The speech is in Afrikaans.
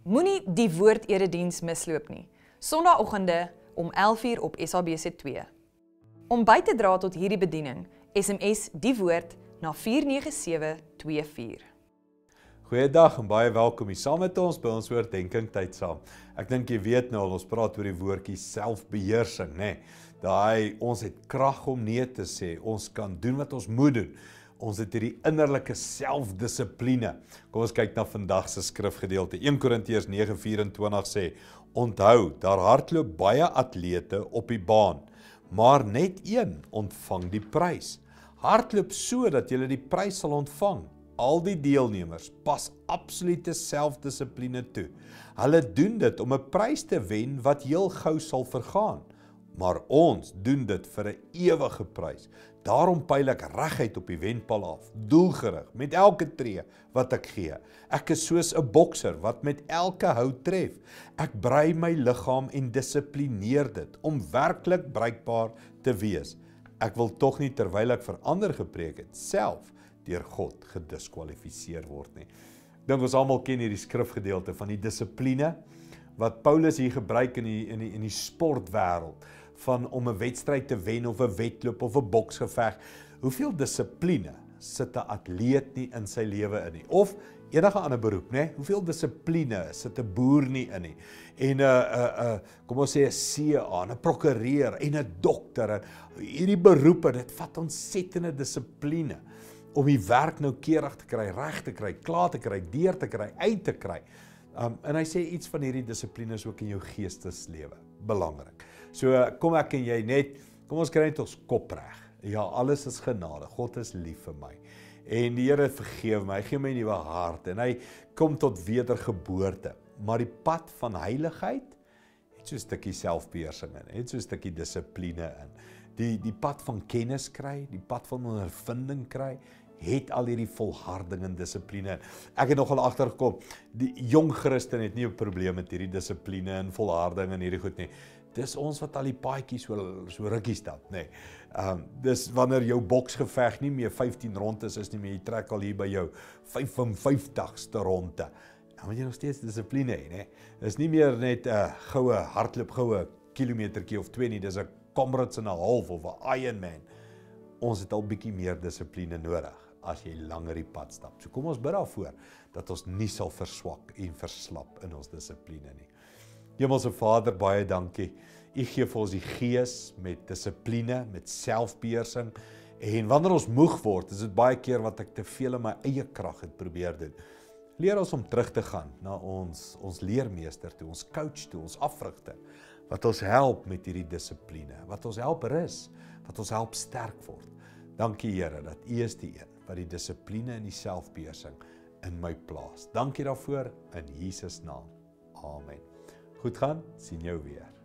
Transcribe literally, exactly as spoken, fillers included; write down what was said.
Moenie die woord-erediens misloop nie. Sondagoggende om elf uur op S A B C twee. Om by te dra tot hierdie bediening, S M S die woord na vier nege sewe twee vier. Goeiedag en baie welkom hier saam met ons by ons oordeenking tyd saam. Ek dink jy weet nou, ons praat oor die woordjie selfbeheersing, nê. Nee, daai ons het krag om nee te sê, ons kan doen wat ons moet doen. Ons het hierdie innerlike selfdissipline. Kom ons kyk na vandag se skrifgedeelte. een Korintiërs nege vyf vyf sê: Onthou, daar hardloop baie atlete op die baan, maar net een ontvang die prys. Hardloop so dat jy die prys sal ontvang. Al die deelnemers pas absolute selfdissipline toe. Hulle doen dit om 'n prys te wen wat heel gou sal vergaan. Maar ons doen dit vir 'n ewige prys. Daarom pyl ek reguit op die wenpaal af, doelgerig, met elke tree wat ek gee. Ek is soos 'n bokser wat met elke hout tref. Ek brei my liggaam en dissiplineer dit om werklik bruikbaar te wees. Ek wil tog nie terwyl ek vir ander gepreek het, self deur God gediskwalifiseer word nie. Ek dink ons almal ken hierdie skrifgedeelte van die dissipline wat Paulus hier gebruik in die in die in die sportwêreld van om 'n wedstryd te wen of 'n wedloop of 'n boksgeveg. Hoeveel dissipline sit 'n atleet nie in sy lewe in nie, of enige ander beroep, né? Hoeveel dissipline sit 'n boer nie in nie. En 'n 'n 'n kom ons sê 'n C A, 'n prokureur en 'n dokter en hierdie beroepe, dit vat ontsettende dissipline om die werk noukeurig te kry, reg te kry, klaar te kry, deur te kry, uit te kry. Um, en hy sê iets van hierdie dissiplines ook in jou geesteslewe, belangrik. So kom ek en jy net, kom ons kry net ons kop reg. Ja, alles is genade, God is lief vir my. En die Here vergewe my, hy gee my 'n nuwe hart en hy kom tot wedergeboorte. Maar die pad van heiligheid het so 'n stukkie selfbeheersing in, het so 'n stukkie dissipline in. Die die pad van kennis kry, die pad van ondervinding kry, het al hierdie volharding en dissipline. Ek het nogal agtergekom, die jong Christen het nie 'n probleem met hierdie dissipline en volharding en hierdie goed nie. Dis ons wat al die paadjies so so rukkie stap, nê. Nee. Um dis wanneer jou boksgeveg nie meer vyftien rondes is nie meer, jy trek al hier by jou vyf en vyftigste ronde. Dan moet jy nog steeds dissipline hê, nê. Dis nie meer net 'n uh, goue hardloop, goue kilometertjie of twee nie, dis 'n Comrades en 'n half of 'n Ironman. Ons het al bietjie meer dissipline nodig as jy langer die pad stap. So kom ons bid daarvoor dat ons nie sal verswak en verslap in ons dissipline nie. Hemelse Vader, baie dankie. U gee vir ons die gees met dissipline, met selfbeheersing. En wanneer ons moeg word, is dit baie keer wat ek te veel in my eie krag het probeer doen. Leer ons om terug te gaan na ons ons leermeester toe, ons coach toe, ons afrigter, wat ons help met hierdie dissipline, wat ons help rus, wat ons help sterk word. Dankie Here dat U is die een wat die dissipline en die selfbeheersing in my plaas. Dankie daarvoor in Jesus naam. Amen. Goed gaan, sien jou weer.